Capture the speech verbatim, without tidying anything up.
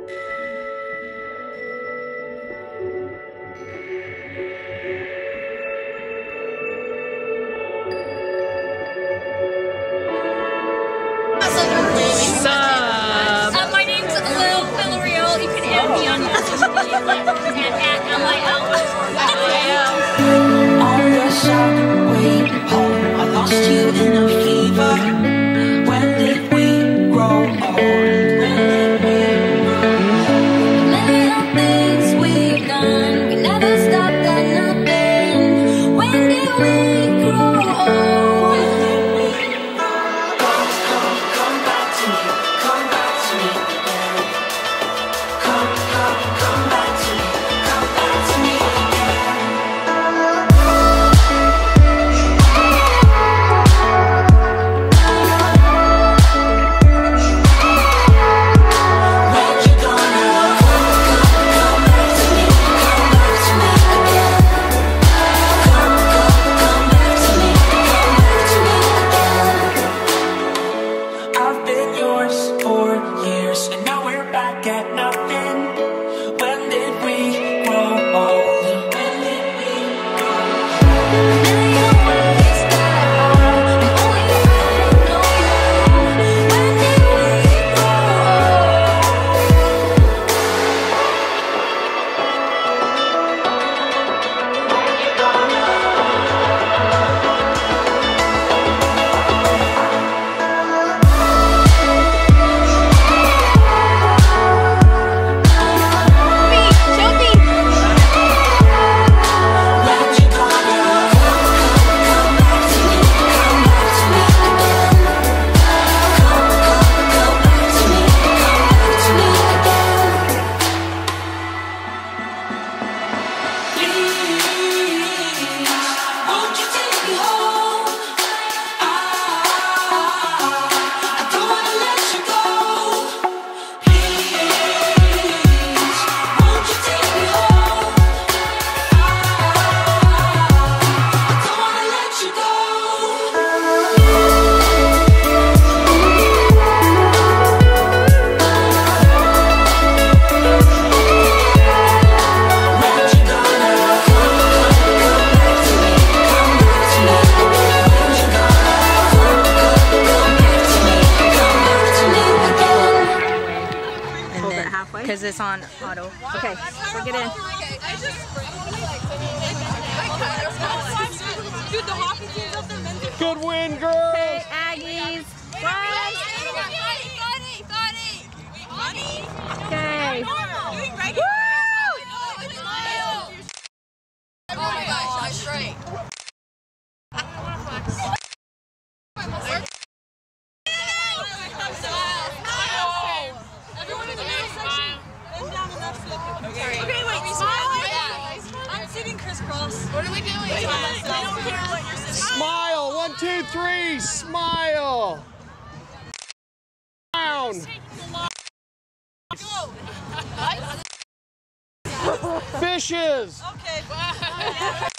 Because it's on auto. Okay, bring it in. Good win, girls! Okay, Aggies. One. Okay. Woo! Oh my gosh, I'm straight. Okay, wait, smile. I'm sitting crisscross. What are we doing? I don't care what you're sitting. Smile! One, two, three! Smile! Down! Go. Fishes! Okay.